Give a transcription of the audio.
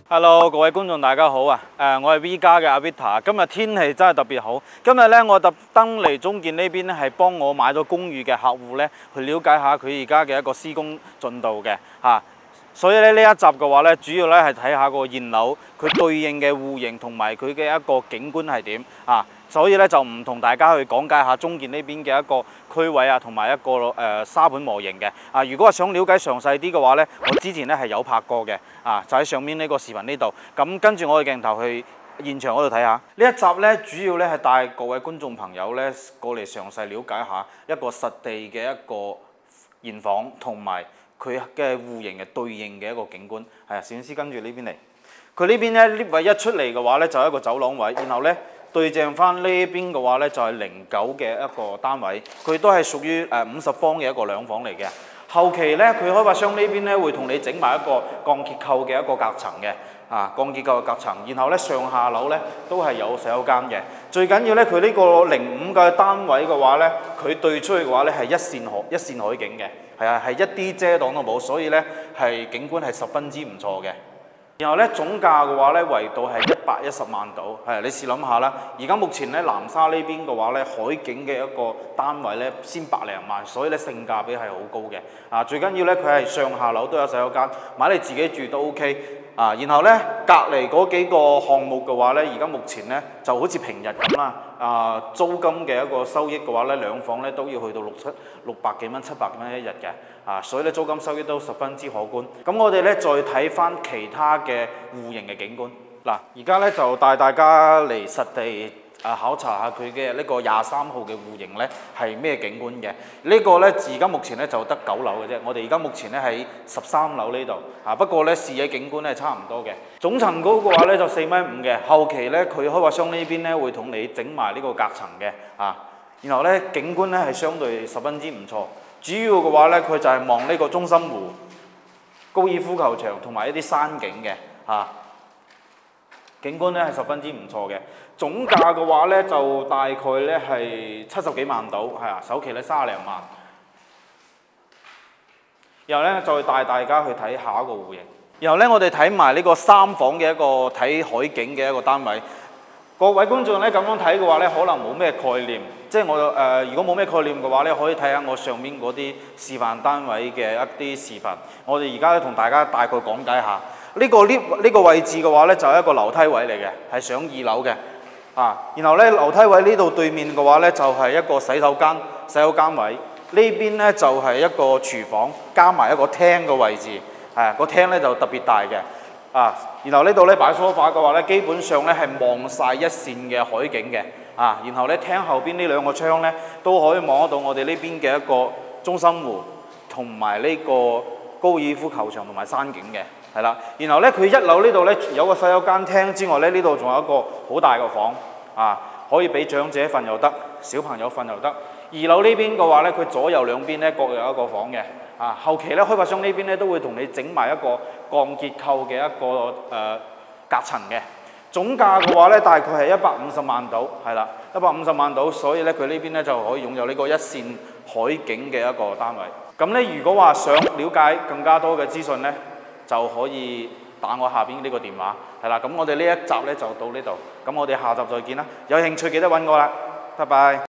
Hello， 各位觀眾大家好啊！我係 V 家嘅阿 Vita， 今日天氣真係特別好。今日咧，我特登嚟中建呢邊咧，係幫我買咗公寓嘅客戶咧，去了解下佢而家嘅一個施工進度嘅嚇。所以咧呢一集嘅話咧，主要咧係睇下個現樓佢對應嘅戶型同埋佢嘅一個景觀係點啊。所以咧就唔同大家去講解下中建呢邊嘅一個區位啊，同埋一個沙盤模型嘅啊。如果係想了解詳細啲嘅話咧，我之前咧係有拍過嘅啊，就喺上面呢個視頻呢度。咁跟住我嘅鏡頭去現場嗰度睇下。呢一集咧主要咧係帶各位觀眾朋友咧過嚟詳細了解下一個實地嘅一個現況同埋佢嘅戶型嘅對應嘅一個景觀。係啊，攝影師跟住呢邊嚟。佢呢邊咧呢位一出嚟嘅話咧就係一個走廊位，然後咧對正翻呢邊嘅話咧就係09嘅一個單位，佢都係屬於50方嘅一個兩房嚟嘅。後期咧佢開發商呢邊咧會同你整埋一個鋼結構嘅一個隔層嘅啊，鋼結構嘅隔層，然後咧上下樓咧都係有洗手間嘅。最緊要咧佢呢個05嘅單位嘅話咧，佢對出去嘅話咧係一線海景嘅，係啊，係一啲遮擋都冇，所以咧係景觀係十分之唔錯嘅。然後咧總價嘅話咧圍到係110萬度，係你試諗下啦。而家目前咧南沙呢邊嘅話咧海景嘅一個單位咧先百零萬，所以咧性價比係好高嘅。啊，最緊要咧佢係上下樓都有洗手間，買你自己住都 OK。啊，然後咧隔離嗰幾個項目嘅話咧，而家目前咧就好似平日咁啦。啊，租金嘅一個收益嘅話咧，兩房咧都要去到600幾蚊、700幾蚊一日嘅。啊，所以咧租金收益都十分之可觀。咁我哋咧再睇翻其他嘅戶型嘅景觀。嗱，而家咧就帶大家嚟實地考察下佢嘅呢個23號嘅戶型咧係咩景觀嘅。呢個咧而家目前咧就得9樓嘅啫。我哋而家目前咧喺13樓呢度啊，不過咧視野景觀咧差唔多嘅。總層高嘅話咧就4.5米嘅。後期咧佢開發商呢邊咧會同你整埋呢個隔層嘅啊，然後咧景觀咧係相對十分之唔錯。主要嘅話咧佢就係望呢個中心湖、高爾夫球場同埋一啲山景嘅啊。景觀咧係十分之唔錯嘅，總價嘅話咧就大概咧係70幾萬到，係啊，首期咧30零萬。然後咧再帶大家去睇下一個戶型，然後咧我哋睇埋呢個3房嘅一個睇海景嘅一個單位。各位觀眾咧咁樣睇嘅話咧，可能冇咩概念，即係我如果冇咩概念嘅話咧，可以睇下我上面嗰啲示範單位嘅一啲視頻。我哋而家咧同大家大概講解下。呢個位置嘅話咧，就係一個樓梯位嚟嘅，係上2樓嘅啊。然後咧樓梯位呢度對面嘅話咧，就係一個洗手間位。呢邊咧就係一個廚房加埋一個廳嘅位置，係個廳咧就特別大嘅啊。然後呢度咧擺梳化嘅話咧，基本上咧係望晒一線嘅海景嘅啊。然後咧廳後邊呢2個窗咧都可以望得到我哋呢邊嘅一個中心湖同埋呢個高爾夫球場同埋山景嘅。係啦，然後咧佢1樓呢度咧有個洗手間廳之外咧，呢度仲有一個好大嘅房啊，可以俾長者瞓又得，小朋友瞓又得。2樓呢邊嘅話咧，佢左右兩邊咧各有一個房嘅啊。後期咧開發商呢邊咧都會同你整埋一個鋼結構嘅一個隔層嘅。總價嘅話咧大概係150萬到，係啦，150萬到，所以咧佢呢邊咧就可以擁有呢個一線海景嘅一個單位。咁咧如果話想了解更加多嘅資訊咧，就可以打我下邊呢個電話，係啦。咁我哋呢一集咧就到呢度，咁我哋下集再見啦。有興趣記得揾我啦，拜拜。